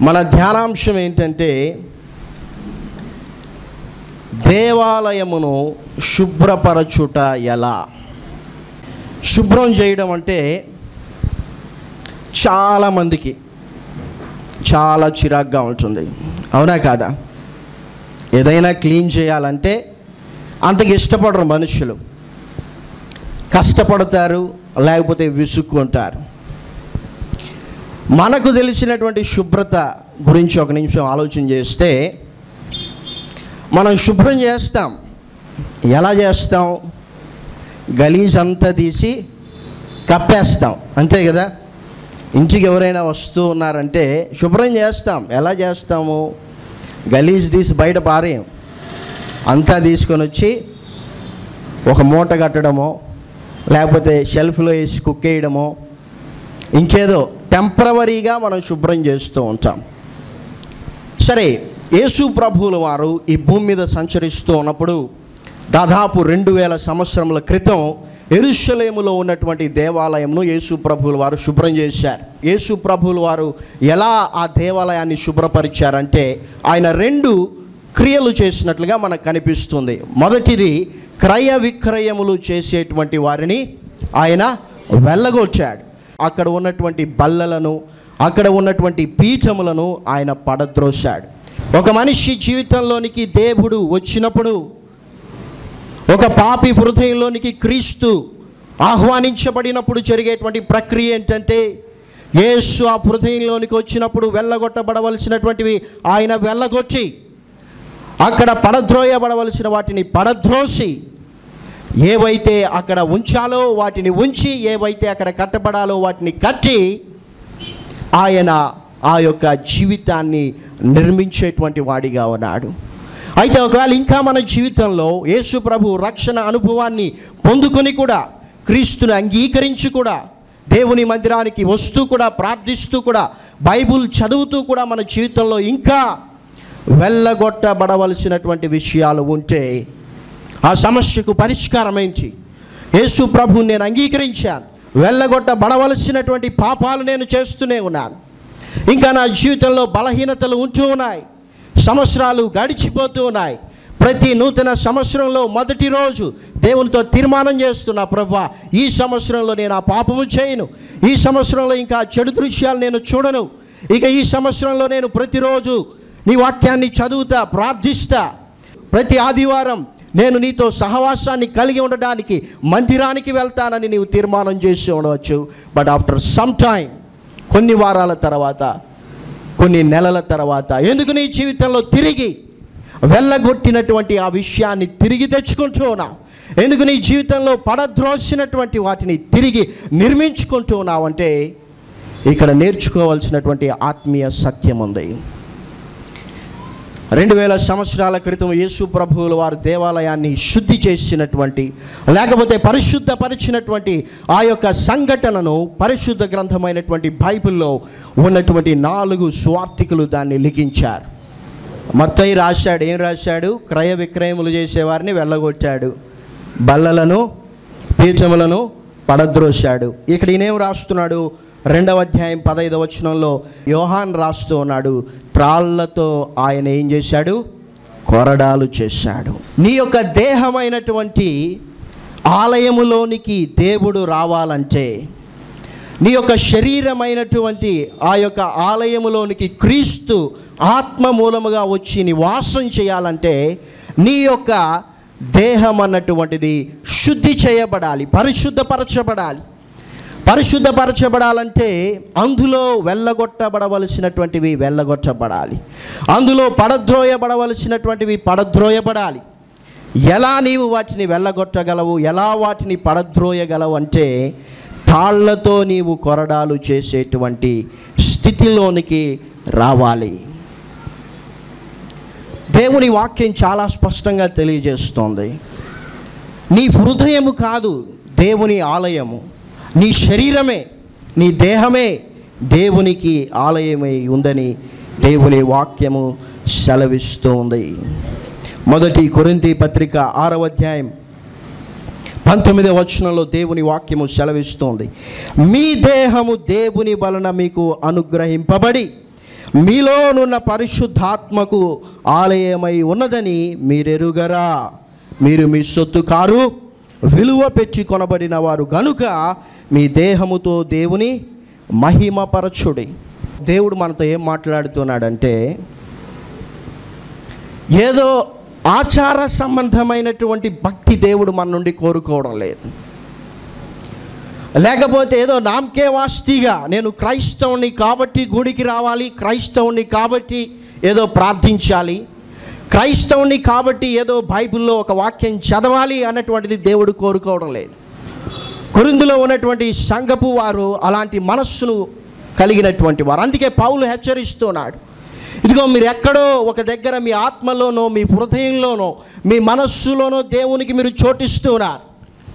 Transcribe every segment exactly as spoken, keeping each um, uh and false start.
మన ధ్యానాంశం ఏంటంటే దేవాలయమును శుభ్రపరచుట ఎలా. శుభ్రం చేయడం అంటే చాలామందికి చాలా చిరాగ్గా ఉంటుంది, అవునా కాదా? ఏదైనా క్లీన్ చేయాలంటే అంతకు ఇష్టపడరు మనుషులు, కష్టపడతారు, లేకపోతే విసుక్కుంటారు. మనకు తెలిసినటువంటి శుభ్రత గురించి ఒక నిమిషం ఆలోచన చేస్తే, మనం శుభ్రం చేస్తాం. ఎలా చేస్తాం? గలీజ్ అంతా తీసి కప్పేస్తాం, అంతే కదా? ఇంటికి ఎవరైనా వస్తూ ఉన్నారంటే శుభ్రం చేస్తాం. ఎలా చేస్తాము? గలీజ్ తీసి బయట పారేయం, అంతా తీసుకొని వచ్చి ఒక మూట కట్టడమో, లేకపోతే షెల్ఫ్లో వేసి కుక్కేయడమో, ఇంకేదో టెంపరవరీగా మనం శుభ్రం చేస్తూ ఉంటాం. సరే, యేసు ప్రభువుల వారు ఈ భూమి మీద సంచరిస్తూ ఉన్నప్పుడు దాదాపు రెండు వేల సంవత్సరముల క్రితం యెరూషలేములో ఉన్నటువంటి దేవాలయంను యేసు ప్రభువుల వారు శుభ్రం చేశారు. యేసు ప్రభువుల వారు ఎలా ఆ దేవాలయాన్ని శుభ్రపరిచారంటే, ఆయన రెండు క్రియలు చేసినట్లుగా మనకు కనిపిస్తుంది. మొదటిది, క్రయ విక్రయములు చేసేటువంటి వారిని ఆయన వెళ్ళగొచ్చాడు. అక్కడ ఉన్నటువంటి బల్లలను, అక్కడ ఉన్నటువంటి పీఠములను ఆయన పడద్రోశాడు. ఒక మనిషి జీవితంలోనికి దేవుడు వచ్చినప్పుడు, ఒక పాపి హృదయంలోనికి క్రీస్తు ఆహ్వానించబడినప్పుడు జరిగేటువంటి ప్రక్రియ ఏంటంటే, యేసు ఆ హృదయంలోనికి వచ్చినప్పుడు వెళ్ళగొట్టబడవలసినటువంటివి ఆయన వెళ్ళగొట్టి, అక్కడ పడద్రోయబడవలసిన వాటిని పడద్రోసి, ఏవైతే అక్కడ ఉంచాలో వాటిని ఉంచి, ఏవైతే అక్కడ కట్టబడాలో వాటిని కట్టి, ఆయన ఆ యొక్క జీవితాన్ని నిర్మించేటువంటి వాడిగా ఉన్నాడు. అయితే ఒకవేళ ఇంకా మన జీవితంలో యేసు ప్రభు రక్షణ అనుభవాన్ని పొందుకొని కూడా, క్రీస్తుని అంగీకరించి కూడా, దేవుని మందిరానికి వస్తూ కూడా, ప్రార్థిస్తూ కూడా, బైబుల్ చదువుతూ కూడా మన జీవితంలో ఇంకా వెళ్ళగొట్టబడవలసినటువంటి విషయాలు ఉంటే, ఆ సమస్యకు పరిష్కారం ఏంటి? యేసు ప్రభువుని నేను అంగీకరించాను, వెళ్ళగొట్టబడవలసినటువంటి పాపాలు నేను చేస్తూనే ఉన్నాను, ఇంకా నా జీవితంలో బలహీనతలు ఉంటూ ఉన్నాయి, సంవత్సరాలు గడిచిపోతూ ఉన్నాయి. ప్రతి నూతన సంవత్సరంలో మొదటి రోజు దేవునితో తీర్మానం చేస్తున్నా, ప్రభువా ఈ సంవత్సరంలో నేను ఆ పాపము చేయను, ఈ సంవత్సరంలో ఇంకా చెడు దృశ్యాలు నేను చూడను, ఇక ఈ సంవత్సరంలో నేను ప్రతిరోజు నీ వాక్యాన్ని చదువుతా, ప్రార్థిస్తా, ప్రతి ఆదివారం నేను నీతో సహవాసాన్ని కలిగి ఉండడానికి మందిరానికి వెళ్తానని నీవు తీర్మానం చేసి ఉండవచ్చు. బట్ ఆఫ్టర్ సమ్ టైం, కొన్ని వారాల తర్వాత, కొన్ని నెలల తర్వాత, ఎందుకు నీ జీవితంలో తిరిగి వెళ్ళగొట్టినటువంటి ఆ విషయాన్ని తిరిగి తెచ్చుకుంటూ ఉన్నావు? ఎందుకు నీ జీవితంలో పడద్రోసినటువంటి వాటిని తిరిగి నిర్మించుకుంటూ ఉన్నావు అంటే, ఇక్కడ నేర్చుకోవాల్సినటువంటి ఆత్మీయ సత్యం ఉంది. రెండు వేల సంవత్సరాల క్రితం యేసు ప్రభువుల వారు దేవాలయాన్ని శుద్ధి చేసినటువంటి, లేకపోతే పరిశుద్ధపరిచినటువంటి ఆ యొక్క సంఘటనను పరిశుద్ధ గ్రంథమైనటువంటి బైబిల్లో ఉన్నటువంటి నాలుగు స్వార్థికులు దాన్ని లిఖించారు. మత్తయి రాశాడు. ఏం రాశాడు? క్రయ విక్రయములు చేసేవారిని వెళ్ళగొట్టాడు, బల్లలను పీఠములను పడద్రోశాడు. ఇక్కడ ఈయనేం రాస్తున్నాడు? రెండవ అధ్యాయం పదైదవ వచనంలో యోహాన్ రాస్తూ ఉన్నాడు, త్రాళ్లతో ఆయన ఏం చేశాడు? కొరడాలు చేశాడు. నీ యొక్క దేహమైనటువంటి ఆలయములోనికి దేవుడు రావాలంటే, నీ యొక్క శరీరమైనటువంటి ఆ యొక్క ఆలయములోనికి క్రీస్తు ఆత్మ మూలముగా వచ్చి నివాసం చేయాలంటే, నీ యొక్క దేహం అన్నటువంటిది శుద్ధి చేయబడాలి, పరిశుద్ధపరచబడాలి. పరిశుద్ధపరచబడాలంటే అందులో వెళ్ళగొట్టబడవలసినటువంటివి వెళ్ళగొట్టబడాలి, అందులో పడద్రోయబడవలసినటువంటివి పడద్రోయబడాలి. ఎలా నీవు వాటిని వెళ్ళగొట్టగలవు, ఎలా వాటిని పడద్రోయగలవు అంటే, తాళ్లతో నీవు కొరడాలు చేసేటువంటి స్థితిలోనికి రావాలి. దేవుని వాక్యం చాలా స్పష్టంగా తెలియజేస్తోంది, నీ హృదయము కాదు దేవుని ఆలయము, నీ శరీరమే, నీ దేహమే దేవునికి ఆలయమై ఉందని దేవుని వాక్యము సెలవిస్తూ ఉంది. మొదటి కొరింథీ పత్రిక ఆరవ అధ్యాయం పంతొమ్మిదవ వచనంలో దేవుని వాక్యము సెలవిస్తోంది, మీ దేహము దేవుని వలన మీకు అనుగ్రహింపబడి మీలోనున్న పరిశుద్ధాత్మకు ఆలయమై ఉన్నదని మీరెరుగరా? మీరు మీ సొత్తు కారు, విలువ పెట్టి కొనబడిన వారు గనుక మీ దేహముతో దేవుని మహిమపరచుడి. దేవుడు మనతో ఏం మాట్లాడుతున్నాడంటే, ఏదో ఆచార సంబంధమైనటువంటి భక్తి దేవుడు మన నుండి కోరుకోవడం లేదు. లేకపోతే ఏదో నామకే వాస్తిగా నేను క్రైస్తవుని కాబట్టి గుడికి రావాలి, క్రైస్తవుని కాబట్టి ఏదో ప్రార్థించాలి, క్రైస్తవుని కాబట్టి ఏదో బైబిల్లో ఒక వాక్యం చదవాలి అన్నటువంటిది దేవుడు కోరుకోవడం లేదు. కొరింథీలో ఉన్నటువంటి సంఘపు వారు అలాంటి మనస్సును కలిగినటువంటి వారు. అందుకే పౌలు హెచ్చరిస్తున్నాడు, ఇదిగో మీరు ఎక్కడో ఒక దగ్గర మీ ఆత్మలోనో మీ హృదయంలోనో మీ మనస్సులోనో దేవునికి మీరు చోటిస్తున్నారు,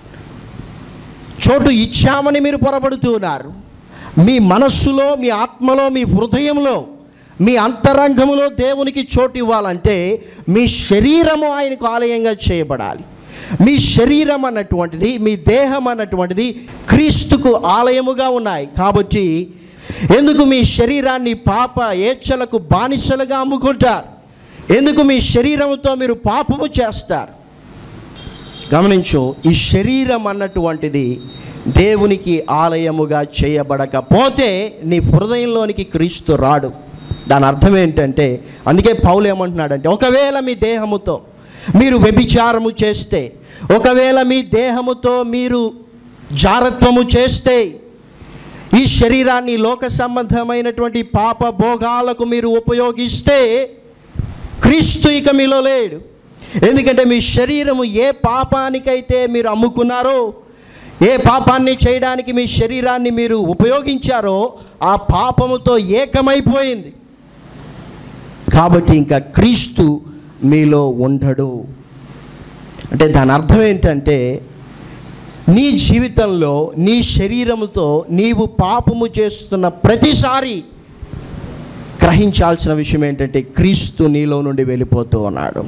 చోటు ఇచ్చామని మీరు పొరబడుతున్నారు. మీ మనస్సులో, మీ ఆత్మలో, మీ హృదయంలో, మీ అంతరంగంలో దేవునికి చోటు ఇవ్వాలంటే మీ శరీరము ఆయనకు ఆలయంగా చేయబడాలి. మీ శరీరం అన్నటువంటిది, మీ దేహం అన్నటువంటిది క్రీస్తుకు ఆలయముగా ఉన్నాయి. కాబట్టి ఎందుకు మీ శరీరాన్ని పాప ఏచ్ఛలకు బానిసలుగా అమ్ముకుంటారు? ఎందుకు మీ శరీరంతో మీరు పాపము చేస్తారు? గమనించు, ఈ శరీరం అన్నటువంటిది దేవునికి ఆలయముగా చేయబడకపోతే నీ హృదయంలోనికి క్రీస్తు రాడు. దాని అర్థం ఏంటంటే, అందుకే పౌలు ఏమంటున్నాడంటే, ఒకవేళ మీ దేహముతో మీరు వ్యభిచారము చేస్తే, ఒకవేళ మీ దేహముతో మీరు జారత్వము చేస్తే, ఈ శరీరాన్ని లోక సంబంధమైనటువంటి పాప భోగాలకు మీరు ఉపయోగిస్తే క్రీస్తు ఇక మీలో లేడు. ఎందుకంటే మీ శరీరము ఏ పాపానికైతే మీరు అమ్ముకున్నారో, ఏ పాపాన్ని చేయడానికి మీ శరీరాన్ని మీరు ఉపయోగించారో ఆ పాపముతో ఏకమైపోయింది. కాబట్టి ఇంకా క్రీస్తు మీలో ఉండడు. అంటే దాని అర్థం ఏంటంటే, నీ జీవితంలో నీ శరీరముతో నీవు పాపము చేస్తున్న ప్రతిసారి గ్రహించాల్సిన విషయం ఏంటంటే, క్రీస్తు నీలో నుండి వెళ్ళిపోతూ ఉన్నాడు.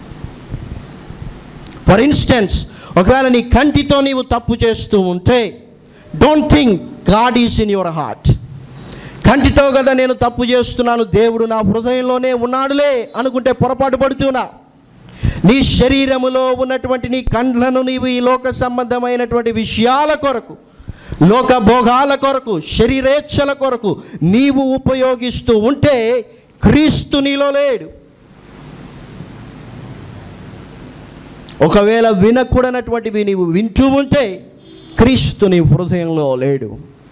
ఫర్ ఇన్స్టెన్స్, ఒకవేళ నీ కంటితో నీవు తప్పు చేస్తూ ఉంటే, don't think God is in your heart. కంటితో కదా నేను తప్పు చేస్తున్నాను, దేవుడు నా హృదయంలోనే ఉన్నాడులే అనుకుంటే పొరపాటు పడుతున్నా. నీ శరీరములో ఉన్నటువంటి నీ కండ్లను నీవు ఈ లోక సంబంధమైనటువంటి విషయాల కొరకు, లోక భోగాల కొరకు, శరీరేచ్ఛల కొరకు నీవు ఉపయోగిస్తూ ఉంటే క్రీస్తు నీలో లేడు. ఒకవేళ వినకూడనటువంటివి నీవు వింటూ ఉంటే క్రీస్తు నీ హృదయంలో లేడు.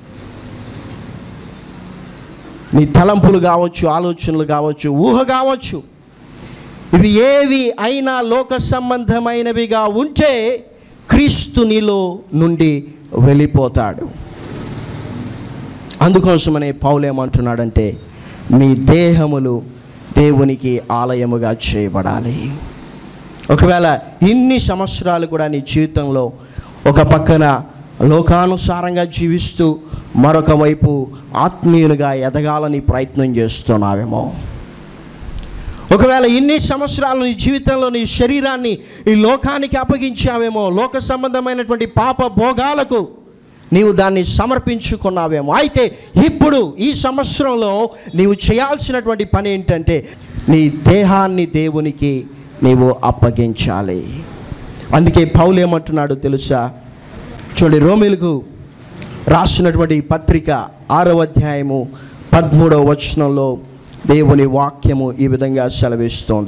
నీ తలంపులు కావచ్చు, ఆలోచనలు కావచ్చు, ఊహ కావచ్చు, ఇవి ఏవి అయినా లోక సంబంధమైనవిగా ఉంటే క్రీస్తు నీలో నుండి వెళ్ళిపోతాడు. అందుకోసమనే పౌలు ఏమంటున్నాడంటే, మీ దేహములు దేవునికి ఆలయముగా చేయబడాలి. ఒకవేళ ఇన్ని సంవత్సరాలు కూడా నీ జీవితంలో ఒక పక్కన లోకానుసారంగా జీవిస్తూ మరొక వైపు ఆత్మీయునిగా ఎదగాలని ప్రయత్నం చేస్తున్నావేమో, ఒకవేళ ఇన్ని సంవత్సరాలు నీ జీవితంలో నీ శరీరాన్ని ఈ లోకానికి అప్పగించావేమో, లోక సంబంధమైనటువంటి పాప భోగాలకు నీవు దాన్ని సమర్పించుకున్నావేమో, అయితే ఇప్పుడు ఈ సంవత్సరంలో నీవు చేయాల్సినటువంటి పని ఏంటంటే, నీ దేహాన్ని దేవునికి నీవు అప్పగించాలి. అందుకే పౌలు ఏమంటున్నాడు తెలుసా? చూడండి, రోమీయులకు రాసినటువంటి పత్రిక ఆరవ అధ్యాయము పదమూడవ వచనంలో దేవుని వాక్యము ఈ విధంగా సెలవిస్తోంది.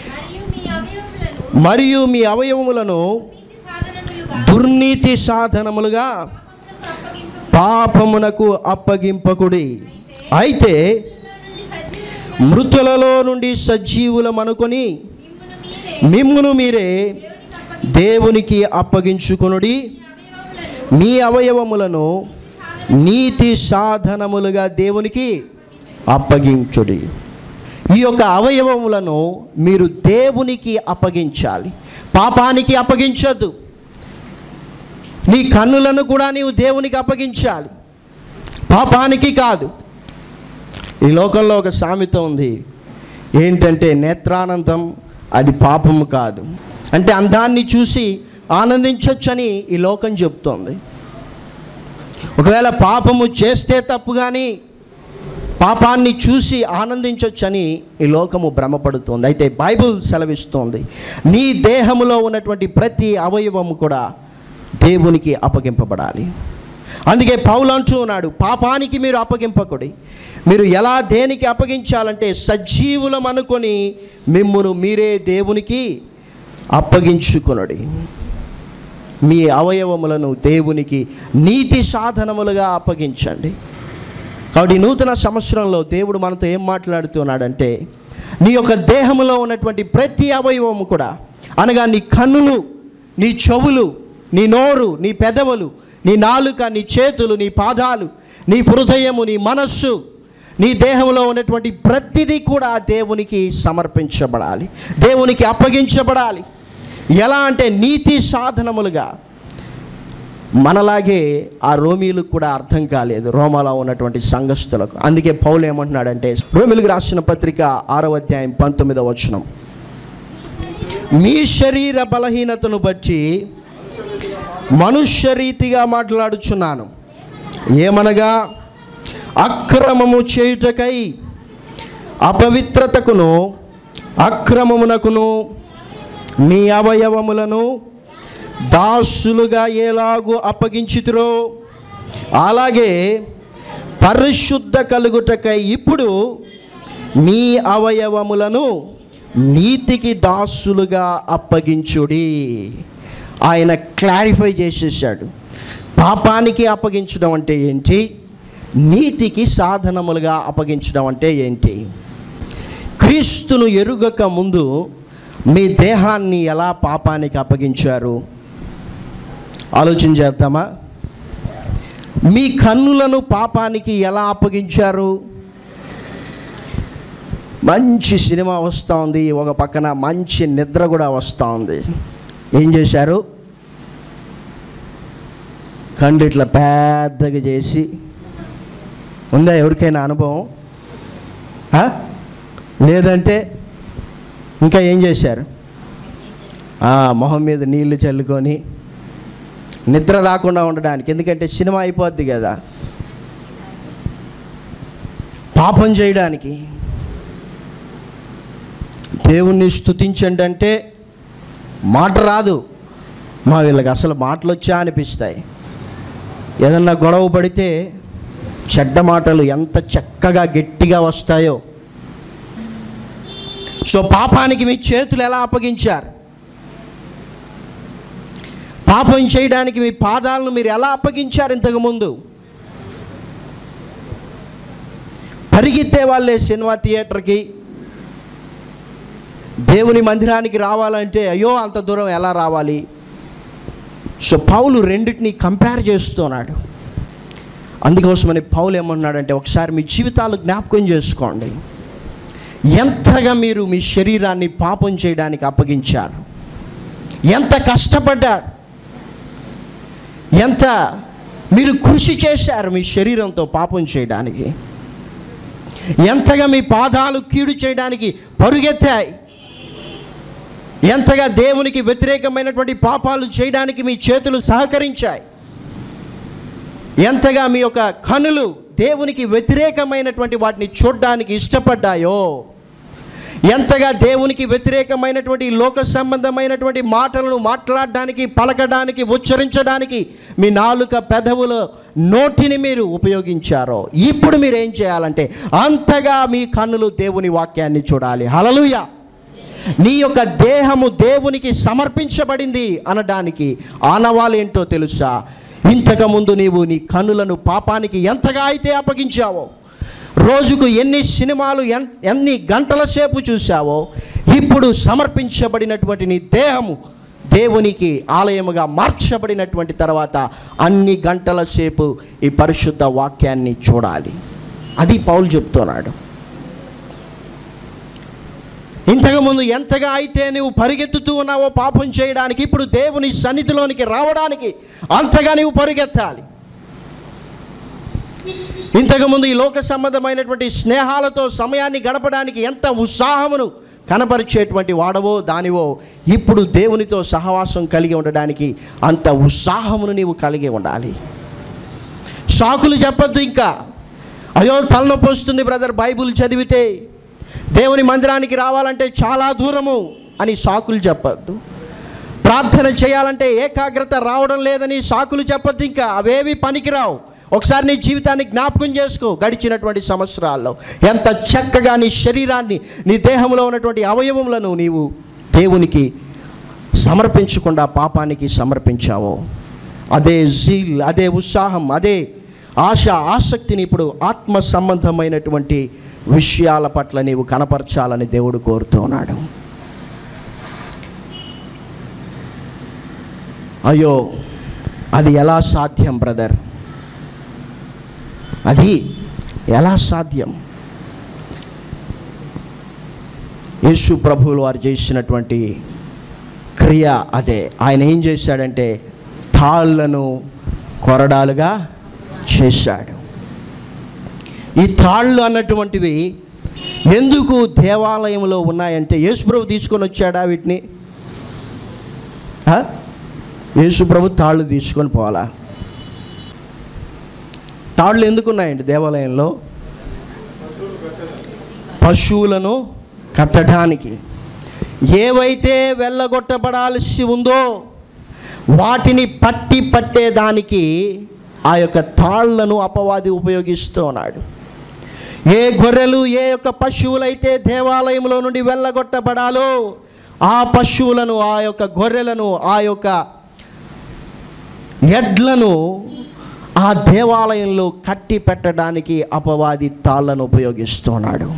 మరియు మీ అవయవములను దుర్నీతి సాధనములుగా పాపమునకు అప్పగింపకుడి, అయితే మృతులలో నుండి సజీవులమనుకొని మిమ్మును మీరే దేవునికి అప్పగించుకొనుడి, మీ అవయవములను నీతి సాధనములుగా దేవునికి అప్పగించుడి. ఈ యొక్క అవయవములను మీరు దేవునికి అప్పగించాలి, పాపానికి అప్పగించద్దు. నీ కన్నులను కూడా నీవు దేవునికి అప్పగించాలి, పాపానికి కాదు. ఈ లోకంలో ఒక సామెత ఉంది ఏంటంటే, నేత్రానందం అది పాపము కాదు. అంటే అందాన్ని చూసి ఆనందించొచ్చని ఈ లోకం చెప్తోంది. ఒకవేళ పాపము చేస్తే తప్పు, కానీ పాపాన్ని చూసి ఆనందించవచ్చని ఈ లోకము భ్రమపడుతుంది. అయితే బైబిల్ సెలవిస్తోంది, నీ దేహములో ఉన్నటువంటి ప్రతి అవయవము కూడా దేవునికి అప్పగింపబడాలి. అందుకే పౌలు అంటూ ఉన్నాడు, పాపానికి మీరు అప్పగింపకుడి. మీరు ఎలా దేనికి అప్పగించాలంటే సజీవులం అనుకొని మిమ్మును మీరే దేవునికి అప్పగించుకొనుడి. మీ అవయవములను దేవునికి నీతి సాధనములుగా అప్పగించండి. కాబట్టి నూతన సంవత్సరంలో దేవుడు మనతో ఏం మాట్లాడుతున్నాడంటే, నీ యొక్క దేహంలో ఉన్నటువంటి ప్రతి అవయవము కూడా, అనగా నీ కన్నులు, నీ చెవులు, నీ నోరు, నీ పెదవులు, నీ నాలుక, నీ చేతులు, నీ పాదాలు, నీ హృదయము, నీ మనస్సు, నీ దేహంలో ఉన్నటువంటి ప్రతిదీ కూడా దేవునికి సమర్పించబడాలి, దేవునికి అప్పగించబడాలి. ఎలా అంటే నీతి సాధనములుగా. మనలాగే ఆ రోమీలకు కూడా అర్థం కాలేదు, రోమాలో ఉన్నటువంటి సంఘస్థులకు. అందుకే పౌలు ఏమంటున్నాడంటే, రోమీలకు రాసిన పత్రిక ఆరవ అధ్యాయం పంతొమ్మిదవ వచనం, మీ శరీర బలహీనతను బట్టి మనుష్య రీతిగా మాట్లాడుచున్నాను. ఏమనగా అక్రమము చేయుటకై అపవిత్రతకును అక్రమమునకును మీ అవయవములను దాసులుగా ఎలాగూ అప్పగించితురో అలాగే పరిశుద్ధ కలుగుటకై ఇప్పుడు మీ అవయవములను నీతికి దాసులుగా అప్పగించుడి. ఆయన క్లారిఫై చేసేసాడు. పాపానికి అప్పగించడం అంటే ఏంటి, నీతికి సాధనములుగా అప్పగించడం అంటే ఏంటి. క్రీస్తును ఎరుగక ముందు మీ దేహాన్ని ఎలా పాపానికి అప్పగించారు ఆలోచన చేద్దామా? మీ కన్నులను పాపానికి ఎలా అప్పగించారు? మంచి సినిమా వస్తూ ఉంది, ఒక పక్కన మంచి నిద్ర కూడా వస్తూ ఉంది. ఏం చేశారు? కళ్ళు ఇట్లా పెద్దగా చేసి, ఉందా ఎవరికైనా అనుభవం? లేదంటే ఇంకా ఏం చేశారు? మొహం మీద నీళ్లు చల్లుకొని నిద్ర రాకుండా ఉండడానికి. ఎందుకంటే సినిమా అయిపోద్ది కదా, పాపం చేయడానికి. దేవుణ్ణి స్తుతించండి అంటే మాట రాదు. మా వీళ్ళకి అసలు మాటలు వచ్చా అనిపిస్తాయి. ఏదన్నా గొడవ పడితే చెడ్డ మాటలు ఎంత చక్కగా గట్టిగా వస్తాయో. సో పాపానికి మీ చేతులు ఎలా అప్పగించారు? పాపం చేయడానికి మీ పాదాలను మీరు ఎలా అప్పగించారు? ఇంతకుముందు పరిగెత్తే వాళ్ళే సినిమా థియేటర్కి, దేవుని మందిరానికి రావాలంటే అయ్యో అంత దూరం ఎలా రావాలి? సో పౌలు రెండింటిని కంపేర్ చేస్తున్నాడు. అందుకోసమని పౌలు ఏమన్నాడంటే, ఒకసారి మీ జీవితాలు జ్ఞాపకం చేసుకోండి. ఎంతగా మీరు మీ శరీరాన్ని పాపం చేయడానికి అప్పగించారు, ఎంత కష్టపడ్డారు, ఎంత మీరు కృషి చేశారు మీ శరీరంతో పాపం చేయడానికి, ఎంతగా మీ పాదాలు కీడు చేయడానికి పరుగెత్తాయి, ఎంతగా దేవునికి వ్యతిరేకమైనటువంటి పాపాలు చేయడానికి మీ చేతులు సహకరించాయి, ఎంతగా మీ యొక్క కనులు దేవునికి వ్యతిరేకమైనటువంటి వాటిని చూడడానికి ఇష్టపడ్డాయో, ఎంతగా దేవునికి వ్యతిరేకమైనటువంటి లోక సంబంధమైనటువంటి మాటలను మాట్లాడడానికి, పలకడానికి, ఉచ్చరించడానికి మీ నాలుక పెదవుల నోటిని మీరు ఉపయోగించారో, ఇప్పుడు మీరు ఏం చేయాలంటే అంతగా మీ కన్నులు దేవుని వాక్యాన్ని చూడాలి. హల్లెలూయా. నీ యొక్క దేహము దేవునికి సమర్పించబడింది అనడానికి ఆనవాలు ఏంటో తెలుసా? ఇంతకుముందు నీవు నీ కన్నులను పాపానికి ఎంతగా అయితే అప్పగించావో, రోజుకు ఎన్ని సినిమాలు ఎన్ని గంటల సేపు చూసావో, ఇప్పుడు సమర్పించబడినటువంటి నీ దేహము దేవునికి ఆలయముగా మార్చబడినటువంటి తర్వాత అన్ని గంటల సేపు ఈ పరిశుద్ధ వాక్యాన్ని చూడాలి. అది పౌలు చెప్తున్నాడు. ఇంతకుముందు ఎంతగా అయితే నువ్వు పరిగెత్తుతూ ఉన్నావో పాపం చేయడానికి, ఇప్పుడు దేవుని సన్నిధిలోనికి రావడానికి అంతగా నువ్వు పరిగెత్తాలి. ఇంతకుముందు ఈ లోక సంబంధమైనటువంటి స్నేహాలతో సమయాన్ని గడపడానికి ఎంత ఉత్సాహమును కనపరిచేటువంటి వాడవో దానివో, ఇప్పుడు దేవునితో సహవాసం కలిగి ఉండడానికి అంత ఉత్సాహమును నీవు కలిగి ఉండాలి. సాకులు చెప్పొద్దు. ఇంకా అయ్యో తలనొప్పి వస్తుంది బ్రదర్ బైబిల్ చదివితే, దేవుని మందిరానికి రావాలంటే చాలా దూరము అని సాకులు చెప్పద్దు. ప్రార్థన చేయాలంటే ఏకాగ్రత రావడం లేదని సాకులు చెప్పద్దు. ఇంకా అవేవి పనికిరావు. ఒకసారి నీ జీవితాన్ని జ్ఞాపకం చేసుకో. గడిచినటువంటి సంవత్సరాల్లో ఎంత చక్కగా నీ శరీరాన్ని, నీ దేహంలో ఉన్నటువంటి అవయవములను నీవు దేవునికి సమర్పించకుండా పాపానికి సమర్పించావో. అదే జీల్, అదే ఉత్సాహం, అదే ఆశ, ఆసక్తిని ఇప్పుడు ఆత్మ సంబంధమైనటువంటి విషయాల పట్ల నీవు కనపరచాలని దేవుడు కోరుతున్నాడు. అయ్యో అది ఎలా సాధ్యం బ్రదర్? అది ఎలా సాధ్యం? యేసు ప్రభువులు వారు చేసినటువంటి క్రియ అదే. ఆయన ఏం చేశాడంటే తాళ్లను కొరడాలుగా చేశాడు. ఈ తాళ్ళు అన్నటువంటివి ఎందుకు దేవాలయంలో ఉన్నాయంటే, యేసు ప్రభు తీసుకొని వచ్చాడా వీటిని? యేసు ప్రభు తాళ్ళు తీసుకొని పోవాలా? తాళ్ళు ఎందుకు ఉన్నాయండి దేవాలయంలో? పశువులను కట్టడానికి. ఏవైతే వెళ్ళగొట్టబడాల్సి ఉందో వాటిని పట్టి పట్టేదానికి ఆ యొక్క తాళ్లను అపవాది ఉపయోగిస్తూ ఉన్నాడు. ఏ గొర్రెలు, ఏ యొక్క పశువులైతే దేవాలయంలో నుండి వెళ్ళగొట్టబడాలో ఆ పశువులను, ఆ యొక్క గొర్రెలను, ఆ యొక్క ఎడ్లను ఆ దేవాలయంలో కట్టి పెట్టడానికి అపవాది తాళ్లను ఉపయోగిస్తున్నాడు.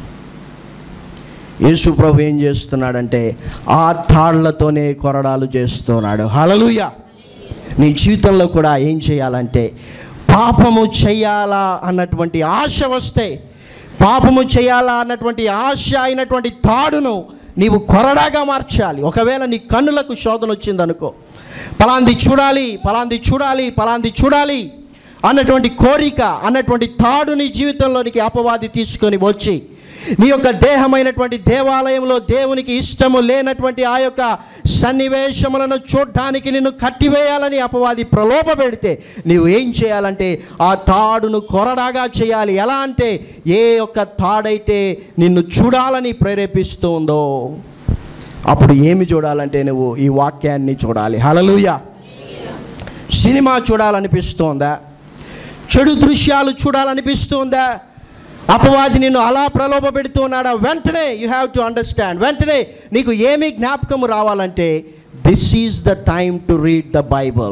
యేసు ప్రభు ఏం చేస్తున్నాడంటే ఆ తాళ్లతోనే కొరడాలు చేస్తున్నాడు. హల్లెలూయా. నీ జీవితంలో కూడా ఏం చేయాలంటే, పాపము చేయాలా అన్నటువంటి ఆశ వస్తే, పాపము చేయాలా అన్నటువంటి ఆశ అయినటువంటి తాడును నీవు కొరడాగా మార్చాలి. ఒకవేళ నీ కన్నులకు శోధన వచ్చిందనుకో, పలాంది చూడాలి, పలాంది చూడాలి, పలాంది చూడాలి అన్నటువంటి కోరిక, అన్నటువంటి తాడు నీ జీవితంలోనికి అపవాది తీసుకొని వచ్చి నీ యొక్క దేహమైనటువంటి దేవాలయంలో దేవునికి ఇష్టము లేనటువంటి ఆ యొక్క సన్నివేశములను చూడడానికి నిన్ను కట్టివేయాలని అపవాది ప్రలోభ పెడితే నీవు ఏం చేయాలంటే ఆ తాడును కొరడాగా చేయాలి. ఎలా అంటే, ఏ యొక్క తాడైతే నిన్ను చూడాలని ప్రేరేపిస్తూ ఉందో అప్పుడు ఏమి చూడాలంటే నువ్వు ఈ వాక్యాన్ని చూడాలి. హల్లెలూయా. సినిమా చూడాలనిపిస్తోందా? చెడు దృశ్యాలు చూడాలనిపిస్తుందా? అపవాది నిన్ను అలా ప్రలోభ పెడుతున్నాడా? వెంటనే యూ హ్యావ్ టు అండర్స్టాండ్, వెంటనే నీకు ఏమి జ్ఞాపకం రావాలంటే this is the time to read the Bible.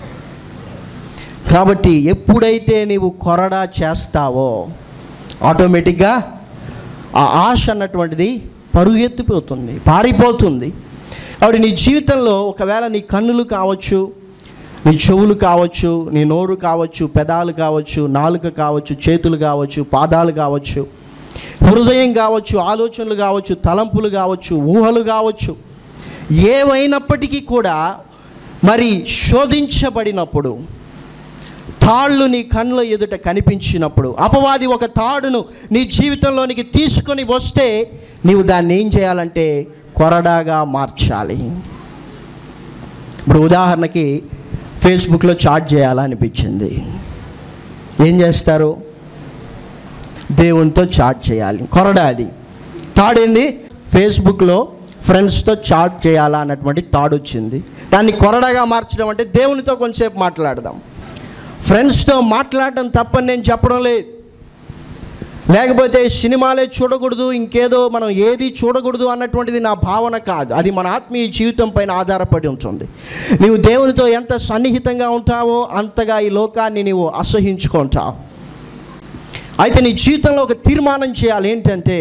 కాబట్టి ఎప్పుడైతే నీవు కొరడా చేస్తావో ఆటోమేటిక్గా ఆ ఆశ అన్నటువంటిది పరుగెత్తిపోతుంది, పారిపోతుంది. కాబట్టి నీ జీవితంలో ఒకవేళ నీ కన్నులు కావచ్చు, నీ చెవులు కావచ్చు, నీ నోరు కావచ్చు, పెదాలు కావచ్చు, నాలుక కావచ్చు, చేతులు కావచ్చు, పాదాలు కావచ్చు, హృదయం కావచ్చు, ఆలోచనలు కావచ్చు, తలంపులు కావచ్చు, ఊహలు కావచ్చు, ఏవైనప్పటికీ కూడా మరి శోధించబడినప్పుడు, తాళ్ళు నీ కళ్ళ ఎదుట కనిపించినప్పుడు, అపవాది ఒక తాడును నీ జీవితంలోనికి తీసుకొని వస్తే నీవు దాన్ని ఏం చేయాలంటే కొరడాగా మార్చాలి. ఇప్పుడు ఉదాహరణకి ఫేస్బుక్లో చాట్ చేయాలనిపించింది. ఏం చేస్తారు? దేవునితో చాట్ చేయాలి. కొరడా అది. తాడేంది? ఫేస్బుక్లో ఫ్రెండ్స్తో చాట్ చేయాలా అన్నటువంటి తాడు వచ్చింది. దాన్ని కొరడాగా మార్చడం అంటే దేవునితో కొంచెంసేపు మాట్లాడదాం. ఫ్రెండ్స్తో మాట్లాడటం తప్పని నేను చెప్పడం లేదు. లేకపోతే సినిమాలే చూడకూడదు, ఇంకేదో మనం ఏది చూడకూడదు అన్నటువంటిది నా భావన కాదు. అది మన ఆత్మీయ జీవితం పైన ఆధారపడి ఉంటుంది. నీవు దేవునితో ఎంత సన్నిహితంగా ఉంటావో అంతగా ఈ లోకాన్ని నీవు అసహించుకుంటావు. అయితే నీ జీవితంలో ఒక తీర్మానం చేయాలి. ఏంటంటే,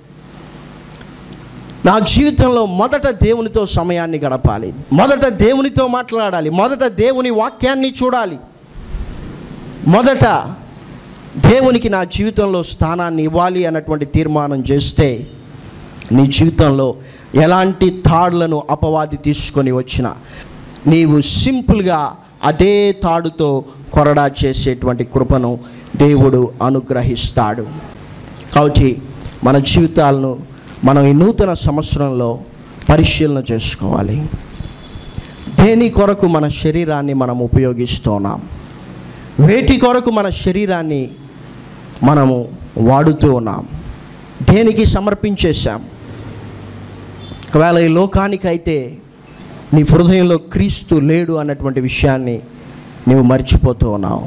నా జీవితంలో మొదట దేవునితో సమయాన్ని గడపాలి, మొదట దేవునితో మాట్లాడాలి, మొదట దేవుని వాక్యాన్ని చూడాలి, మొదట దేవునికి నా జీవితంలో స్థానాన్ని ఇవ్వాలి అన్నటువంటి తీర్మానం చేస్తే నీ జీవితంలో ఎలాంటి తాడులను అపవాది తీసుకొని వచ్చినా నీవు సింపుల్గా అదే తాడుతో కొరడా చేసేటువంటి కృపను దేవుడు అనుగ్రహిస్తాడు. కాబట్టి మన జీవితాలను మనం ఈ నూతన సంవత్సరంలో పరిశీలన చేసుకోవాలి. దేని కొరకు మన శరీరాన్ని మనం ఉపయోగిస్తున్నాం? వేటి కొరకు మన శరీరాన్ని మనము వాడుతూ ఉన్నాం, దేనికి సమర్పించేశాం? ఒకవేళ ఈ లోకానికైతే నీ హృదయంలో క్రీస్తు లేడు అన్నటువంటి విషయాన్ని నీవు మర్చిపోతూ ఉన్నావు.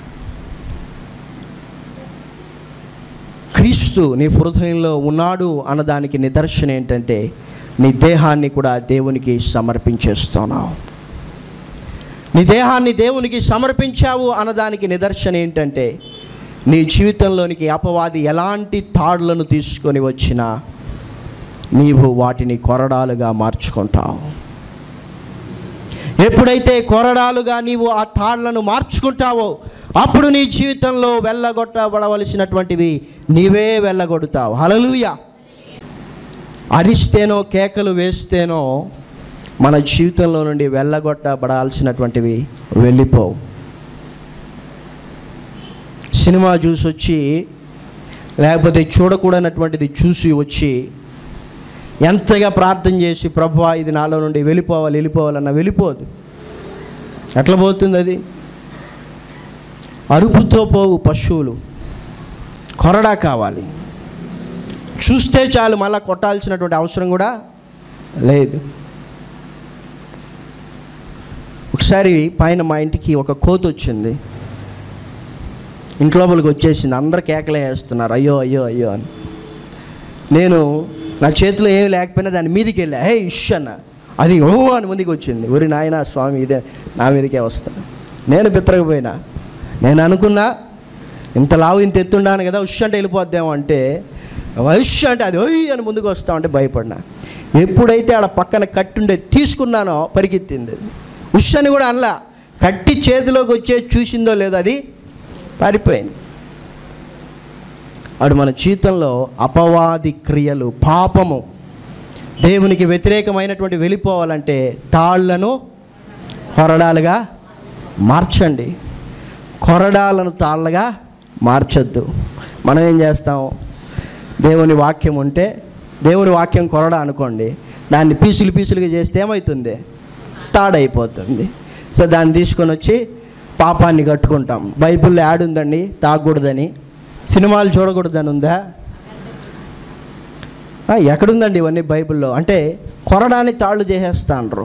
క్రీస్తు నీ హృదయంలో ఉన్నాడు అన్నదానికి నిదర్శనం ఏంటంటే నీ దేహాన్ని కూడా దేవునికి సమర్పించేస్తున్నావు. నీ దేహాన్ని దేవునికి సమర్పించావు అన్నదానికి నిదర్శనం ఏంటంటే నీ జీవితంలోనికి అపవాది ఎలాంటి తాడులను తీసుకొని వచ్చినా నీవు వాటిని కొరడాలుగా మార్చుకుంటావు. ఎప్పుడైతే కొరడాలుగా నీవు ఆ తాళ్లను మార్చుకుంటావో అప్పుడు నీ జీవితంలో వెళ్ళగొట్టబడవలసినటువంటివి నీవే వెళ్ళగొడతావు. హల్లెలూయా. అరిస్తేనో కేకలు వేస్తేనో మన జీవితంలో నుండి వెళ్ళగొట్టబడాల్సినటువంటివి వెళ్ళిపోవు. సినిమా చూసి వచ్చి లేకపోతే చూడకూడనటువంటిది చూసి వచ్చి ఎంతగా ప్రార్థన చేసి ప్రభువా ఇది నాలో నుండి వెళ్ళిపోవాలి వెళ్ళిపోవాలన్న వెళ్ళిపోదు. ఎట్లా పోతుంది అది? అరుపుతో పోవు పశువులు, కొరడా కావాలి. చూస్తే చాలు, మళ్ళీ కొట్టాల్సినటువంటి అవసరం కూడా లేదు. ఒకసారి పైన మా ఇంటికి ఒక కోతి వచ్చింది. ఇంట్లోపలికి వచ్చేసింది. అందరు కేకలే వేస్తున్నారు అయ్యో అయ్యో అయ్యో అని. నేను నా చేతిలో ఏమి లేకపోయినా దాని మీదకి వెళ్ళా. హే ఇష్ అన్న, అది ఓ అని ముందుకు వచ్చింది. ఊరి నాయన స్వామి ఇదే నా మీదకే వస్తా. నేను బిత్తరకపోయినా. నేను అనుకున్నా ఇంత లావు ఇంత ఎత్తుండాను కదా, ఉష్ అంటే వెళ్ళిపోద్దాము అంటే ఉష్ అంటే అది ఓయ్ అని ముందుకు వస్తామంటే భయపడినా. ఎప్పుడైతే ఆడ పక్కన కట్టుండే తీసుకున్నానో పరిగెత్తింది. ఉష్ అని కూడా అనలా, కట్టి చేతిలోకి వచ్చే చూసిందో లేదో అది పారిపోయింది. అటు మన జీవితంలో అపవాది క్రియలు, పాపము, దేవునికి వ్యతిరేకమైనటువంటి వెళ్ళిపోవాలంటే తాళ్లను కొరడాలుగా మార్చండి. కొరడాలను తాళ్ళగా మార్చొద్దు. మనం ఏం చేస్తాం? దేవుని వాక్యం ఉంటే దేవుని వాక్యం కొరడా అనుకోండి, దాన్ని పీసులు పీసులుగా చేస్తే ఏమవుతుంది? తాడైపోతుంది. సో దాన్ని తీసుకొని వచ్చి పాపాన్ని కట్టుకుంటాం. బైబిల్లో యాడ్ ఉందండి తాగకూడదని, సినిమాలు చూడకూడదని ఉందా? ఎక్కడుందండి ఇవన్నీ బైబిల్లో? అంటే కొరడాన్ని తాళ్ళు చేసేస్తాండ్రు.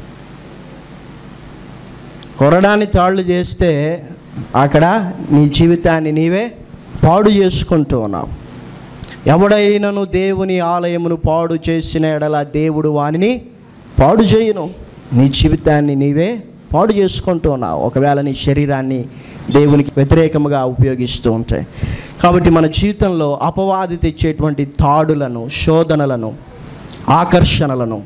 కొరడాన్ని తాళ్ళు చేస్తే అక్కడ నీ జీవితాన్ని నీవే పాడు చేసుకుంటూ ఉన్నావు. ఎవడైనను దేవుని ఆలయమును పాడు చేసిన ఎడల దేవుడు వానిని పాడు చేయను. నీ జీవితాన్ని నీవే పాడు చేసుకుంటూ ఉన్నావు ఒకవేళ నీ శరీరాన్ని దేవునికి వ్యతిరేకముగా ఉపయోగిస్తూ ఉంటాయి. కాబట్టి మన జీవితంలో అపవాది తెచ్చేటువంటి తాడులను, శోధనలను, ఆకర్షణలను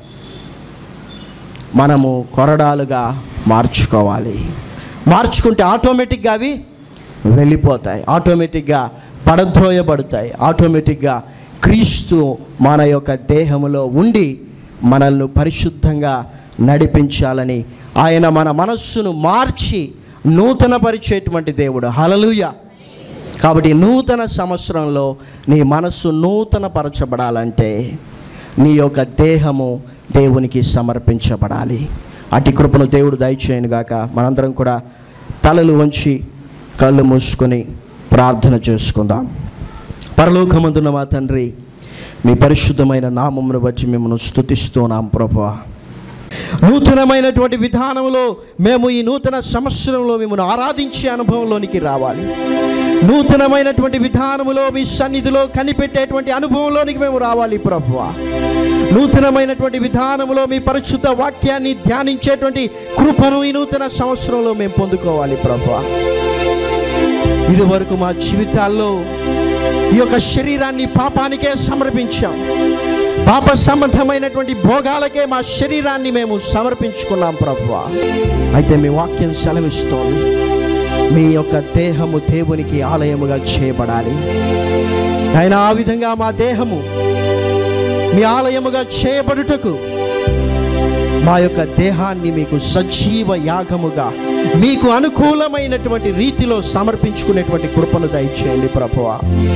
మనము కొరడాలుగా మార్చుకోవాలి. మార్చుకుంటే ఆటోమేటిక్గా అవి వెళ్ళిపోతాయి, ఆటోమేటిక్గా పడద్రోయబడతాయి. ఆటోమేటిక్గా క్రీస్తు మన యొక్క దేహములో ఉండి మనల్ని పరిశుద్ధంగా నడిపించాలని ఆయన మన మనస్సును మార్చి నూతనపరిచేటువంటి దేవుడు. హల్లెలూయా. కాబట్టి నూతన సంవత్సరంలో నీ మనస్సు నూతన పరచబడాలంటే నీ యొక్క దేహము దేవునికి సమర్పించబడాలి. అటు కృపను దేవుడు దయచేయనుగాక. మనందరం కూడా తలలు వంచి కళ్ళు మూసుకొని ప్రార్థన చేసుకుందాం. పరలోకమందున్న మా తండ్రి, మీ పరిశుద్ధమైన నామమును బట్టి మిమ్మల్ని స్తుతిస్తున్నాం ప్రభువా. నూతనమైనటువంటి విధానంలో మేము ఈ నూతన సంవత్సరంలో మిమ్మల్ని ఆరాధించే అనుభవంలోనికి రావాలి. నూతనమైనటువంటి విధానములో మీ సన్నిధిలో కనిపెట్టేటువంటి అనుభవంలోనికి మేము రావాలి ప్రభువా. నూతనమైనటువంటి విధానములో మీ పరిశుద్ధ వాక్యాన్ని ధ్యానించేటువంటి కృపను ఈ నూతన సంవత్సరంలో మేము పొందుకోవాలి ప్రభువా. ఇది వరకు మా జీవితాల్లో ఈ యొక్క శరీరాన్ని పాపానికే సమర్పించాం. పాప సంబంధమైనటువంటి భోగాలకే మా శరీరాన్ని మేము సమర్పించుకున్నాం ప్రభువా. అయితే మీ వాక్యం సెలవిస్తోంది, మీ యొక్క దేహము దేవునికి ఆలయముగా చేయబడాలి. ఆయన ఆ విధంగా మా దేహము మీ ఆలయముగా చేయబడుటకు మా యొక్క దేహాన్ని మీకు సజీవ యాగముగా మీకు అనుకూలమైనటువంటి రీతిలో సమర్పించుకునేటువంటి కృపను దయచేయండి ప్రభువా.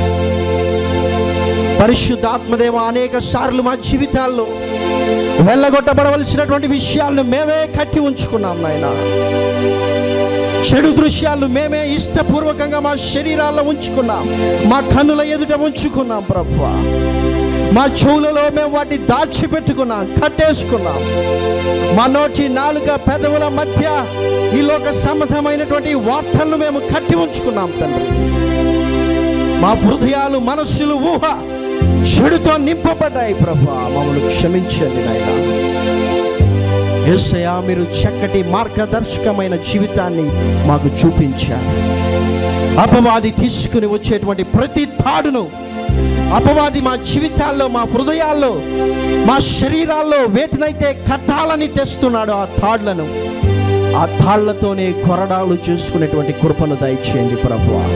పరిశుద్ధాత్మదేవ, అనేక సార్లు మా జీవితాల్లో వెళ్ళగొట్టబడవలసినటువంటి విషయాలను మేమే కట్టి ఉంచుకున్నాం నాయన. చెడు దృశ్యాలు మేమే ఇష్టపూర్వకంగా మా శరీరాల్లో ఉంచుకున్నాం, మా కన్నుల ఎదుట ఉంచుకున్నాం ప్రభువా. మా చెవులలో మేము వాటిని దాచిపెట్టుకున్నాం, కట్టేసుకున్నాం. మా నోటి నాలుక పెదవుల మధ్య ఈ లోక సంబంధమైనటువంటి వార్తలను మేము కట్టి ఉంచుకున్నాం తండ్రి. మా హృదయాలు, మనస్సులు, ఊహ చెడుతో నింపబడ్డాయి ప్రభువా. మమ్మల్ని క్షమించండి నాయనా. యేసయ్యా, మీరు చక్కటి మార్గదర్శకమైన జీవితాన్ని మాకు చూపించారు. అపవాది తీసుకుని వచ్చేటువంటి ప్రతి తాడును, అపవాది మా జీవితాల్లో, మా హృదయాల్లో, మా శరీరాల్లో వేటినైతే కట్టాలని తెస్తున్నాడో ఆ తాళ్లను, ఆ తాళ్లతోనే కొరడాలు చేసుకునేటువంటి కృపను దయచేయండి ప్రభువా.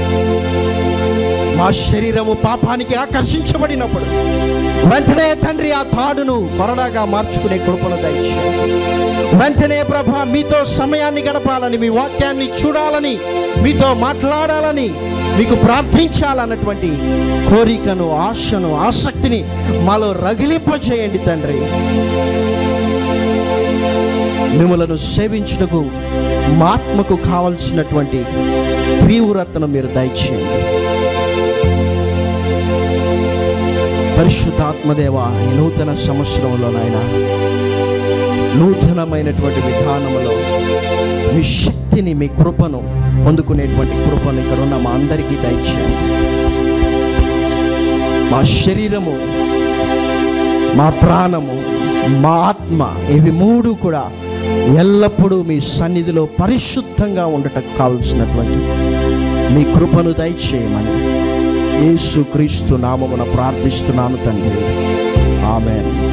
మా శరీరము పాపానికి ఆకర్షించబడినప్పుడు వెంటనే తండ్రి ఆ తాడును కొరడాగా మార్చుకునే కృపను దయచేయండి. వెంటనే ప్రభా, మీతో సమయాన్ని గడపాలని, మీ వాక్యాన్ని చూడాలని, మీతో మాట్లాడాలని, మీకు ప్రార్థించాలన్నటువంటి కోరికను, ఆశను, ఆసక్తిని మాలో రగిలింపచేయండి తండ్రి. మిమ్మలను సేవించుటకు మా ఆత్మకు కావలసినటువంటి తీవ్రతను మీరు దయచేయండి. పరిశుద్ధాత్మదేవ, ఈ నూతన సంవత్సరంలో నాయన నూతనమైనటువంటి విధానములో మీ శక్తిని, మీ కృపను పొందుకునేటువంటి కృపను ఇక్కడ ఉన్న మా అందరికీ దయచేయండి. మా శరీరము, మా ప్రాణము, మా ఆత్మ, ఇవి మూడు కూడా ఎల్లప్పుడూ మీ సన్నిధిలో పరిశుద్ధంగా ఉండటం కావలసినటువంటి మీ కృపను దయచేయమని యేసుక్రీస్తు నామమున ప్రార్థిస్తున్నాను తండ్రి. ఆమేన్.